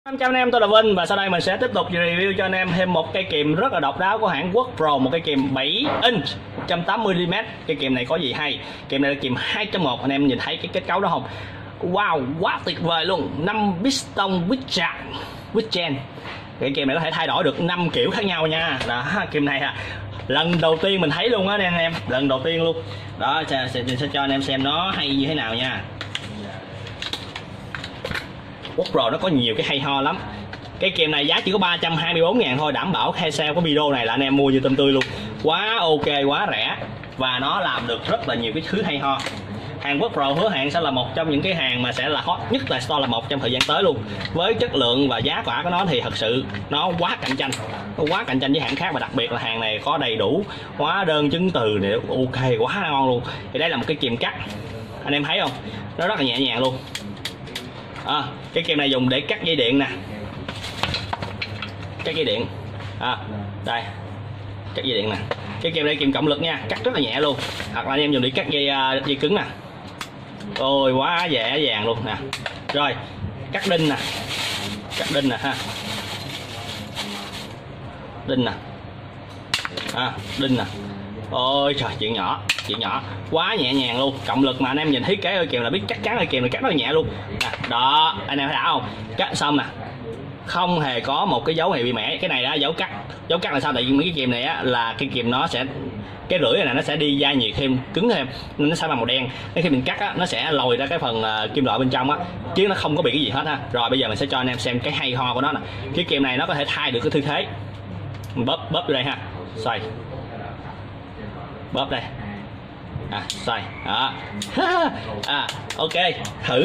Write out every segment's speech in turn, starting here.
Chào anh em, tôi là Vinh và sau đây mình sẽ tiếp tục review cho anh em thêm một cây kìm rất là độc đáo của hãng Workpro, một cây kìm 7 inch 180mm. Cây kìm này có gì hay? Kìm này là kìm 2.1, anh em nhìn thấy cái kết cấu đó không? Wow, quá tuyệt vời luôn. 5 piston with chain. Cái kìm này có thể thay đổi được 5 kiểu khác nhau nha. Đó, kìm này lần đầu tiên mình thấy luôn á anh em, lần đầu tiên luôn. Đó, sẽ cho anh em xem nó hay như thế nào nha. Workpro nó có nhiều cái hay ho lắm. Cái kìm này giá chỉ có 324.000 thôi, đảm bảo khai sale có video này là anh em mua như tôm tươi luôn. Quá ok, quá rẻ và nó làm được rất là nhiều cái thứ hay ho. Hàng Workpro hứa hẹn sẽ là một trong những cái hàng mà sẽ là hot nhất tại store là một trong thời gian tới luôn. Với chất lượng và giá cả của nó thì thật sự nó quá cạnh tranh, với hãng khác, và đặc biệt là hàng này có đầy đủ hóa đơn chứng từ để ok, quá ngon luôn. Thì đây là một cái kìm cắt, anh em thấy không, nó rất là nhẹ nhàng luôn. Cái kìm này dùng để cắt dây điện nè, cắt dây điện. Đây, cắt dây điện nè. Cái kìm này kìm cộng lực nha, cắt rất là nhẹ luôn. Hoặc là anh em dùng để cắt dây cứng nè. Ôi quá dễ dàng luôn nè. Rồi cắt đinh nè, ha, đinh nè, đinh nè. Ôi trời, chuyện nhỏ quá nhẹ nhàng luôn. Cộng lực mà anh em nhìn thấy cái kìm là biết chắc chắn là kìm này cắt rất là nhẹ luôn nè. Đó, anh em thấy đã không? Cắt xong nè, không hề có một cái dấu hiệu bị mẻ. Cái này đó dấu cắt là sao? Tại vì mấy cái kìm này á, là cái kìm nó sẽ, cái rưỡi này nó sẽ đi gia nhiệt thêm, cứng thêm nên nó sẽ là màu đen. Nên khi mình cắt á, nó sẽ lồi ra cái phần kim loại bên trong á, chứ nó không có bị cái gì hết ha. Rồi bây giờ mình sẽ cho anh em xem cái hay ho của nó nè. Cái kìm này nó có thể thay được cái tư thế. Mình bóp vô đây ha, xoay, bóp đây, xoay đó. Ok, thử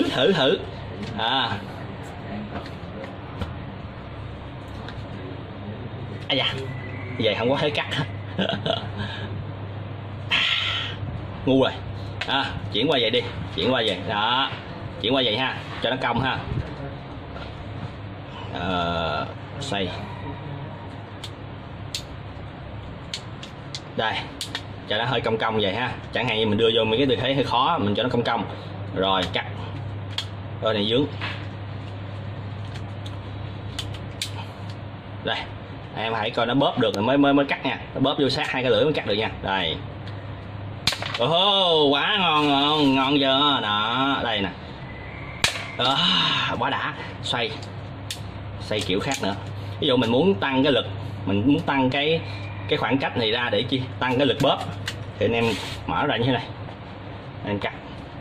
da, vậy không có thể cắt. Ngu rồi. Chuyển qua vậy đi, chuyển qua vậy đó, chuyển qua vậy ha, cho nó cong ha. Xoay đây, cho nó hơi cong cong vậy ha. Chẳng hạn như mình đưa vô mấy cái tư thế hơi khó, mình cho nó cong cong rồi cắt. Rồi này dướng đây, em hãy coi nó bóp được rồi mới cắt nha. Nó bóp vô sát hai cái lưỡi mới cắt được nha. Đây, quá ngon chưa đó. Đây nè, quá đã. Xoay kiểu khác nữa. Ví dụ mình muốn tăng cái lực, mình muốn tăng cái khoảng cách này ra để chi tăng cái lực bóp, thì anh em mở ra như thế này, anh cắt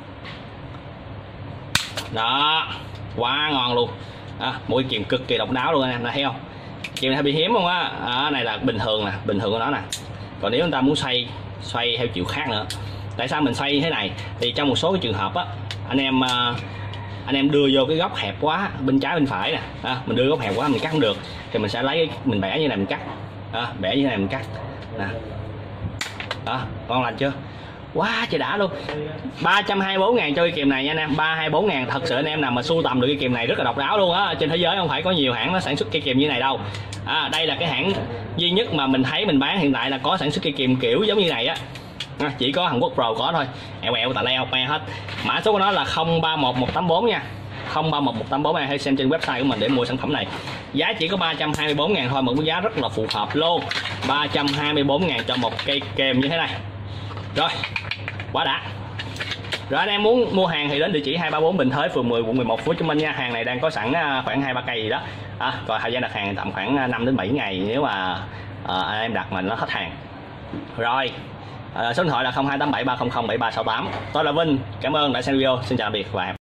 đó, quá ngon luôn. Mỗi kìm cực kỳ độc đáo luôn anh em, thấy không? Kìm này hơi bị hiếm không á. Này là bình thường nè, bình thường của nó nè. Còn nếu chúng ta muốn xoay theo chiều khác nữa, tại sao mình xoay thế này? Thì trong một số cái trường hợp á, anh em đưa vô cái góc hẹp quá, bên trái bên phải nè, mình đưa góc hẹp quá mình cắt không được, thì mình sẽ lấy mình bẻ như này mình cắt, bẻ như thế này mình cắt nè. Ngon lành chưa? Quá trời đã luôn. 324.000 cho cái kìm này nha anh em. 324.000 thật sự anh em nào mà sưu tầm được cái kìm này rất là độc đáo luôn á. Trên thế giới không phải có nhiều hãng nó sản xuất cây kìm như này đâu. Đây là cái hãng duy nhất mà mình thấy mình bán hiện tại là có sản xuất cây kìm kiểu giống như này á. Chỉ có Hàn Workpro có thôi. Ẹo tà leo pe hết. Mã số của nó là 031184 nha. 031184 này, hãy xem trên website của mình để mua sản phẩm này. Giá chỉ có 324.000 thôi, một cái giá rất là phù hợp luôn. 324.000 cho một cây kìm như thế này. Rồi, quá đã. Rồi anh em muốn mua hàng thì đến địa chỉ 234 Bình Thới, phường 10, quận 11, Phố Hồ Chí Minh nha. Hàng này đang có sẵn khoảng 2-3 cây gì đó. Còn thời gian đặt hàng tầm khoảng 5 đến 7 ngày nếu mà anh em đặt mà nó hết hàng. Rồi, số điện thoại là 0287 300 7368. Tôi là Vinh, cảm ơn đã xem video. Xin chào tạm biệt và hẹn